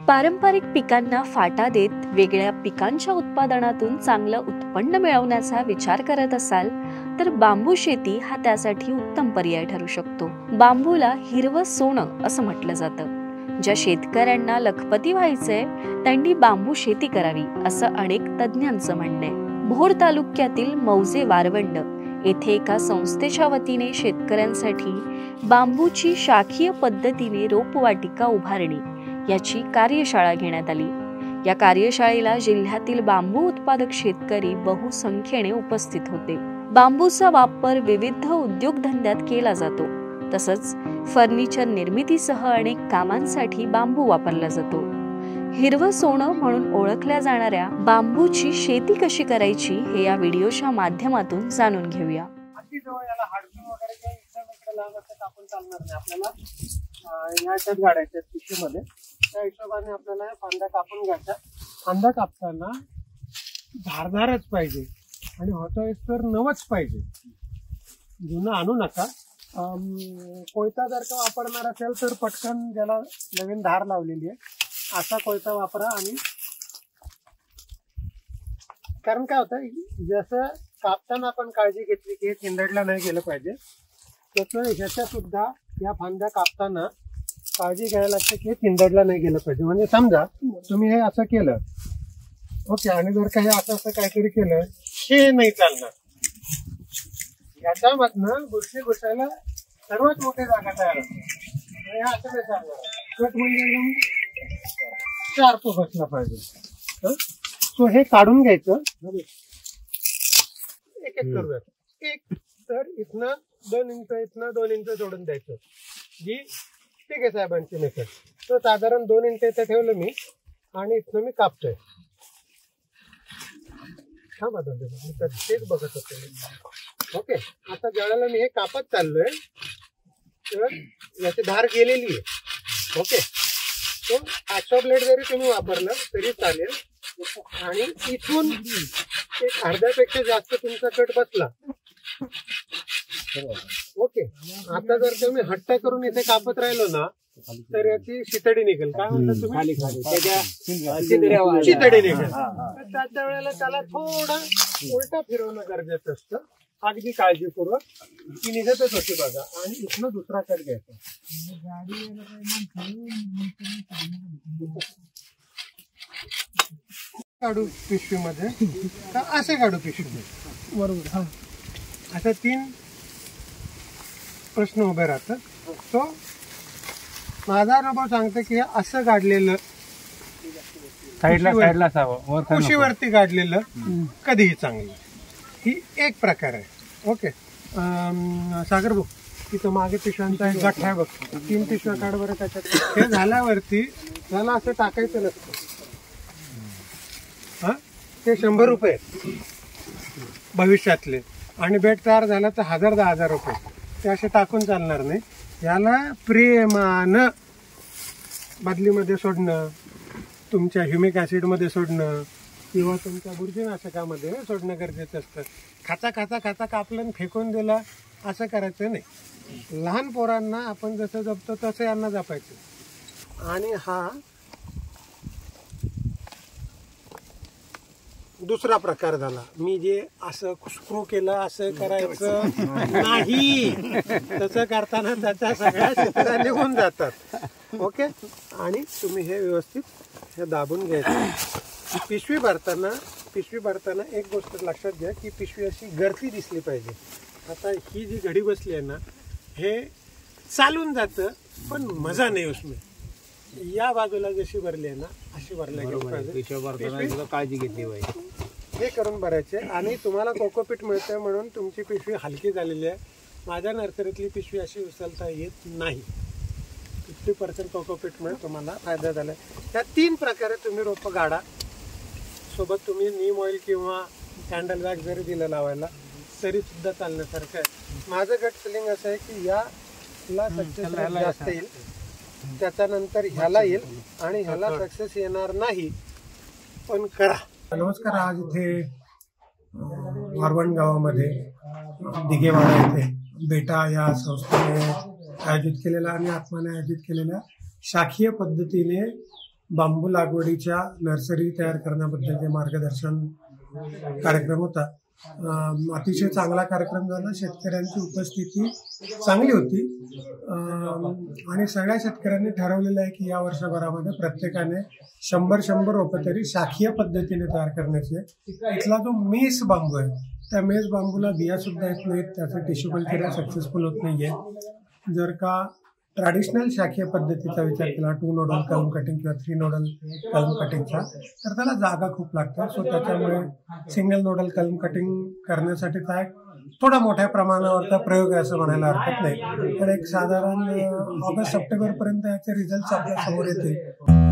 पारंपरिक पिकांना फाटा देत वेगळ्या पिकांच्या उत्पादनातून चांगलं उत्पन्न मिळवण्याचा विचार करत असाल तर बांबू शेती हा त्यासाठी उत्तम पर्याय ठरू शकतो। बांबूला हिरवं सोनं असं म्हटलं जातं। ज्या शेतकऱ्यांना लखपती व्हायचंय त्यांनी बांबू शेती करावी असं अनेक तज्ञांचं म्हणणं आहे। भोर तालुक्यातील मौजे वारवंड येथे एका संस्थेच्या वतीने शेतकऱ्यांसाठी बांबूची शाखीय पद्धतीने रोपवाटिका उभारणी याची कार्यशाळा घेण्यात आली। या कार्यशाळेला जिल्ह्यातील बांबू उत्पादक शेतकरी बहुसंख्येने उपस्थित होते। बांबूचा वापर विविध उद्योगधंद्यात केला जातो, तसंच फर्निचर निर्मितीसह अनेक कामांसाठी बांबू वापरला जातो। हिरवं सोनं म्हणून ओळखल्या जाणाऱ्या बांबूची शेती कशी करायची हे या व्हिडिओच्या माध्यमातून जाणून घेऊया। त्या हिशोबाने आपल्याला फांद्या कापून घ्यायच्या। फांद्या कापताना धारदारच पाहिजे आणि होतोय तर नवच पाहिजे, जुनं आणू नका। कोयता जर का वापरणार असेल तर पटकन ज्याला नवीन धार लावलेली आहे असा कोयता वापरा। आणि कारण काय होतं, जसं कापताना आपण काळजी घेतली की हे चिंदडलं नाही गेलं पाहिजे, तसं ह्याच्या सुद्धा या फांद्या कापताना काळजी घ्यायला लागते की चिंदडला नाही गेलं पाहिजे। म्हणजे समजा तुम्ही हे असं केलं, ओके, आणि जर का हे असं काहीतरी केलं, हे नाही चालणार। याच्यामधनं बुरशी घुसायला सर्वात मोठी जागा तयार होते आणि हे असं नाही चालणार। कट म्हणजे एकदम शार्प बसला पाहिजे। सो हे काढून घ्यायचं। एक एक करूयात। एक तर इथनं 2 इंच, इथनं 2 इंच जोडून द्यायचं, जी ठीक आहे साहेबांची मेथड। तर साधारण 2 इंच इथे ठेवलं मी आणि इथनं मी कापतोय। हा माझा तेच बघत होते। ओके, आता ज्यावेळेला मी हे कापत चाललोय तर याची धार गेलेली आहे। ओके, तो आजचा ब्लेड जरी तुम्ही वापरलं तरी चालेल आणि इथून एक अर्ध्यापेक्षा जास्त तुमचा कट बसला। ओके, आता जर तुम्ही हट्ट करून इथे कापत राहिलो ना तर याची शितडी निघेल। काय म्हणतात तुम्ही? शितडी निघेल। त्याच्या वेळेला त्याला थोडं उलटा फिरवणं गरजेचं असतं, अगदी काळजीपूर्वक। ती निघतच होती बघा, आणि इथनं दुसरा कट घ्यायचा। काढू पिशवीमध्ये का असे काढू पिशवीमध्ये? बरोबर, हा। अशा 3 प्रश्न उभे राहतात। तो माझा अनुभव सांगतो की असं काढलेलं उशीवरती काढलेलं कधीही चांगलं, ही एक प्रकार आहे। ओके, सागर भाऊ तिथं मागे पिशव्यांचा एक गठ आहे बघ, 3 पिशव्या काढ बरं त्याच्यात। हे झाल्यावरती त्याला असं टाकायचं नसतं। हा, ते 100 रुपये भविष्यातले, आणि बेड तयार झाला तर 1000-10,000 रुपये। ते असे टाकून चालणार नाही। याला प्रेमानं बादलीमध्ये सोडणं, तुमच्या ह्युमिक ॲसिडमध्ये सोडणं किंवा तुमच्या बुरशीनाशकामध्ये सोडणं गरजेचं असतं। खाता कापलं फेकून दिलं असं करायचं नाही। लहान पोरांना आपण जसं जपतो तसं यांना जपायचं। आणि हा दुसरा प्रकार झाला। मी जे असं स्क्रू केलं असं करायचं नाही, तसं करताना त्याच्या सगळ्या चित्रा निघून जातात। ओके, आणि तुम्ही हे व्यवस्थित हे दाबून घ्यायचं। पिशवी भरताना एक गोष्ट लक्षात घ्या की पिशवी अशी गरती दिसली पाहिजे। आता ही जी घडी बसली आहे ना, हे चालून जातं पण मजा नाही उसमें। या बाजूला जशी भरली आहे ना अशी भरल्या पाहिजे, काळजी घेतली पाहिजे। हे करून भरायचे। आणि तुम्हाला कोकोपीट मिळतंय म्हणून तुमची पिशवी हलकी झालेली आहे। माझ्या नर्सरीतली पिशवी अशी उचलता येत नाही। 50% कोकोपीटमुळे तुम्हाला फायदा झाला। त्या 3 प्रकारे तुम्ही रोपं गाडा। सोबत तुम्ही नीम ऑइल किंवा कॅन्डल वॅक्स जरी दिलं लावायला तरी सुद्धा चालण्यासारखं आहे। माझं गट फिलिंग असं आहे की याला सक्सेस जास्त येईल, त्याच्यानंतर ह्याला येईल, आणि ह्याला सक्सेस येणार नाही, पण करा। नमस्कार, आज इथे वारवण गावामध्ये दिघेवाडा येथे बेटा या संस्थेने आयोजित केलेला आणि आत्माने आयोजित केलेल्या शाखीय पद्धतीने बांबू लागवडीच्या नर्सरी तयार करण्याबद्दलचे मार्गदर्शन कार्यक्रम होता. अतिशय चांगला कार्यक्रम झाला. शेतकऱ्यांची उपस्थिती चांगली होती आणि सगळ्या शेतकऱ्यांनी ठरवलेलं आहे की या वर्षभरामध्ये प्रत्येकाने 100 रोपं तरी शाखीय पद्धतीने तयार करण्याची आहे. इथला जो मेस बांबू आहे त्या मेस बांबूला बिया सुद्धा येत नाहीत, त्याचं टिश्यू कल्चर सक्सेसफुल होत नाहीये. जर का ट्रॅडिशनल शाखीय पद्धतीचा विचार केला 2 नोडल कलम कटिंग किंवा 3 नोडल कलम कटिंगचा, तर त्याला जागा खूप लागते. सो त्याच्यामुळे सिंगल नोडल कलम कटिंग करण्यासाठी काय थोडा मोठ्या प्रमाणावरचा प्रयोग आहे असं म्हणायला हरकत नाही. तर एक साधारण ऑगस्ट सप्टेंबर पर्यंत याचे रिझल्ट आपल्या समोर येतील.